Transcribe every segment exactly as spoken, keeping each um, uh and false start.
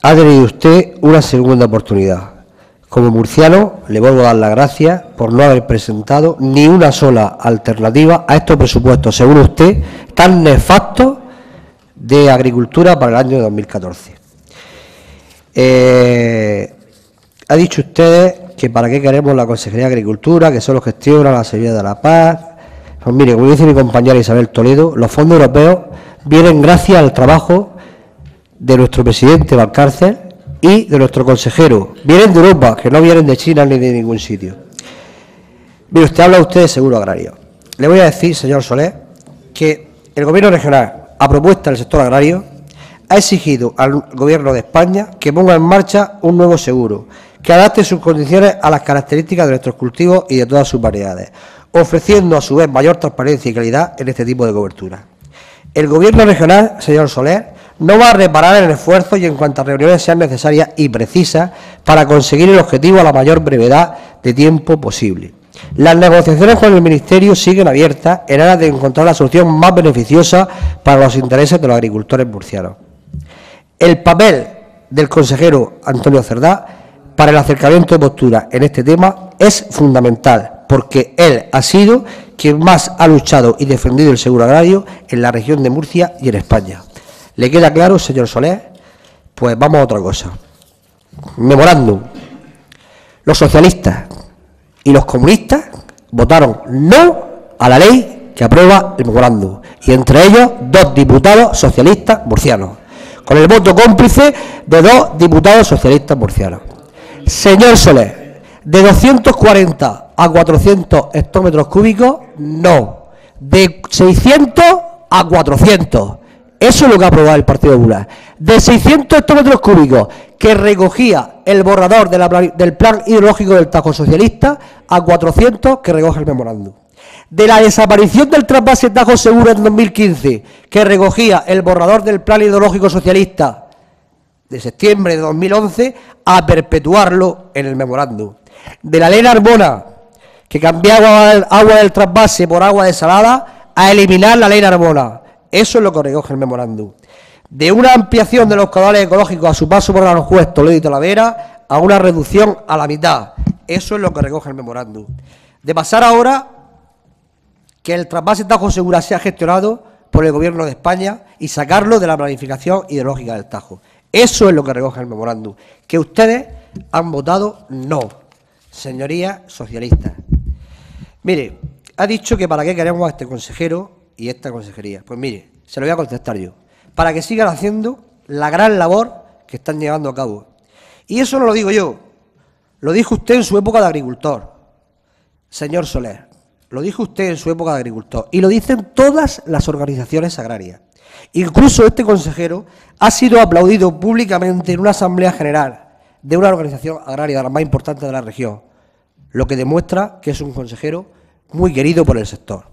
ha tenido usted una segunda oportunidad. Como murciano, le vuelvo a dar las gracias por no haber presentado ni una sola alternativa a estos presupuestos, según usted, tan nefastos de agricultura para el año dos mil catorce. Eh, ha dicho usted que para qué queremos la Consejería de Agricultura, que solo gestiona la Semilla de la Paz. Pues mire, como dice mi compañera Isabel Toledo, los fondos europeos vienen gracias al trabajo de nuestro presidente Valcárcel y de nuestro consejero. Vienen de Europa, que no vienen de China ni de ningún sitio. Mire, usted habla usted de seguro agrario. Le voy a decir, señor Soler, que el Gobierno regional, a propuesta del sector agrario, ha exigido al Gobierno de España que ponga en marcha un nuevo seguro, que adapte sus condiciones a las características de nuestros cultivos y de todas sus variedades, ofreciendo a su vez mayor transparencia y calidad en este tipo de cobertura. El Gobierno regional, señor Soler, no va a reparar en el esfuerzo y en cuantas reuniones sean necesarias y precisas para conseguir el objetivo a la mayor brevedad de tiempo posible. Las negociaciones con el Ministerio siguen abiertas en aras de encontrar la solución más beneficiosa para los intereses de los agricultores murcianos. El papel del consejero Antonio Cerdá para el acercamiento de postura en este tema es fundamental, porque él ha sido quien más ha luchado y defendido el seguro agrario en la región de Murcia y en España. ¿Le queda claro, señor Soler? Pues vamos a otra cosa. Memorándum. Los socialistas y los comunistas votaron no a la ley que aprueba el memorándum, y entre ellos dos diputados socialistas murcianos, con el voto cómplice de dos diputados socialistas murcianos. Señor Soler, de doscientos cuarenta a cuatrocientos hectómetros cúbicos, no. De seiscientos a cuatrocientos. Eso es lo que ha aprobado el Partido Popular. De seiscientos hectómetros cúbicos que recogía el borrador de la, del plan hidrológico del Tajo socialista a cuatrocientos que recoge el memorándum. De la desaparición del trasvase Tajo Segura en dos mil quince que recogía el borrador del plan hidrológico socialista de septiembre de dos mil once a perpetuarlo en el memorándum. De la ley Narbona que cambiaba agua del trasvase por agua desalada a eliminar la ley Narbona. Eso es lo que recoge el memorándum. De una ampliación de los caudales ecológicos a su paso por Aranjuez, Toledo y Talavera a una reducción a la mitad. Eso es lo que recoge el memorándum. De pasar ahora que el trasvase Tajo Segura sea gestionado por el Gobierno de España y sacarlo de la planificación hidrológica del Tajo. Eso es lo que recoge el memorándum. Que ustedes han votado no, señorías socialistas. Mire, ha dicho que para qué queremos a este consejero y esta consejería. Pues mire, se lo voy a contestar yo. Para que sigan haciendo la gran labor que están llevando a cabo. Y eso no lo digo yo, lo dijo usted en su época de agricultor, señor Soler. Lo dijo usted en su época de agricultor. Y lo dicen todas las organizaciones agrarias. Incluso este consejero ha sido aplaudido públicamente en una asamblea general de una organización agraria de las más importantes de la región, lo que demuestra que es un consejero muy querido por el sector.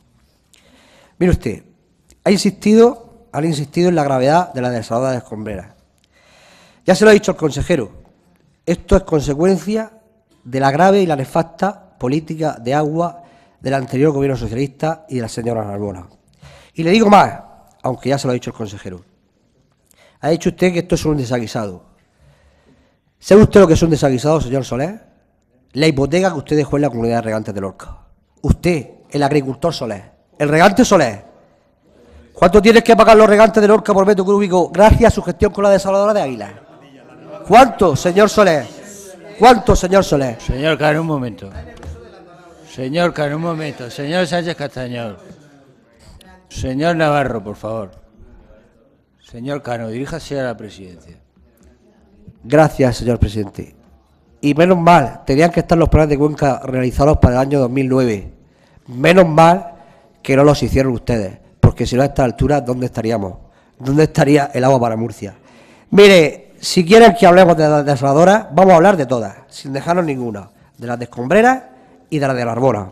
Mire usted, ha insistido, han insistido en la gravedad de la desalada de Escombreras. Ya se lo ha dicho el consejero, esto es consecuencia de la grave y la nefasta política de agua del anterior gobierno socialista y de la señora Narbona. Y le digo más, aunque ya se lo ha dicho el consejero. Ha dicho usted que esto es un desaguisado. ¿Sabe usted lo que es un desaguisado, señor Soler? La hipoteca que usted dejó en la comunidad de regantes de Lorca. Usted, el agricultor Soler, el regante Soler. ¿Cuánto tienes que pagar los regantes de Lorca por metro cúbico gracias a su gestión con la desaladora de Águila? ¿Cuánto, señor Soler? ¿Cuánto, señor Soler? Señor Cano, un momento. Señor Cano, un momento. Señor Sánchez Castañor. Señor Navarro, por favor. Señor Cano, diríjase a la presidencia. Gracias, señor presidente. Y menos mal, tenían que estar los planes de Cuenca realizados para el año dos mil nueve. Menos mal que no los hicieron ustedes, porque si no a esta altura, ¿dónde estaríamos? ¿Dónde estaría el agua para Murcia? Mire, si quieren que hablemos de las desaladoras, vamos a hablar de todas, sin dejarnos ninguna, de las de Escombreras y de las de la Narbona.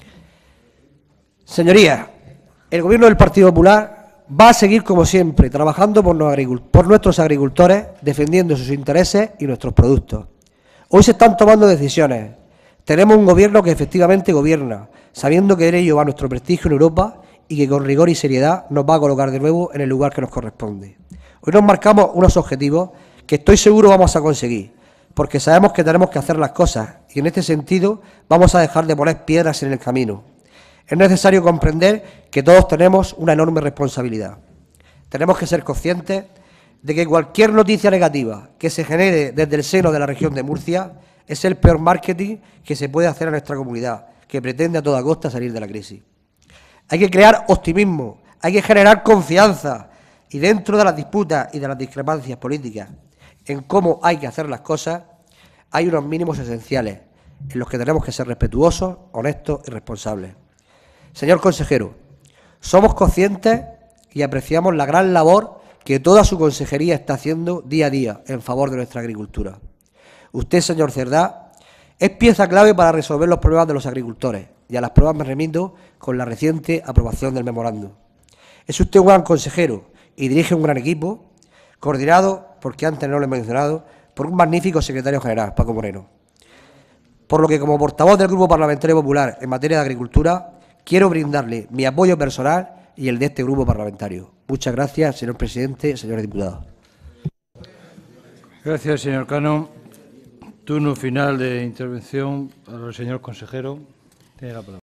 Señorías, el Gobierno del Partido Popular va a seguir, como siempre, trabajando por, por nuestros agricultores, defendiendo sus intereses y nuestros productos. Hoy se están tomando decisiones. Tenemos un Gobierno que efectivamente gobierna, sabiendo que en ello va nuestro prestigio en Europa y que con rigor y seriedad nos va a colocar de nuevo en el lugar que nos corresponde. Hoy nos marcamos unos objetivos que estoy seguro vamos a conseguir, porque sabemos que tenemos que hacer las cosas y en este sentido vamos a dejar de poner piedras en el camino. Es necesario comprender que todos tenemos una enorme responsabilidad. Tenemos que ser conscientes de que cualquier noticia negativa que se genere desde el seno de la región de Murcia es el peor marketing que se puede hacer a nuestra comunidad, que pretende a toda costa salir de la crisis. Hay que crear optimismo, hay que generar confianza y dentro de las disputas y de las discrepancias políticas en cómo hay que hacer las cosas, hay unos mínimos esenciales en los que tenemos que ser respetuosos, honestos y responsables. Señor consejero, somos conscientes y apreciamos la gran labor que toda su consejería está haciendo día a día en favor de nuestra agricultura. Usted, señor Cerdá, es pieza clave para resolver los problemas de los agricultores y a las pruebas me remito con la reciente aprobación del memorando. Es usted un gran consejero y dirige un gran equipo, coordinado, porque antes no lo he mencionado, por un magnífico secretario general, Paco Moreno. Por lo que, como portavoz del Grupo Parlamentario Popular en materia de agricultura, quiero brindarle mi apoyo personal y el de este grupo parlamentario. Muchas gracias, señor presidente, señores diputados. Gracias, señor Cano. Turno final de intervención para el señor consejero. Tiene la palabra.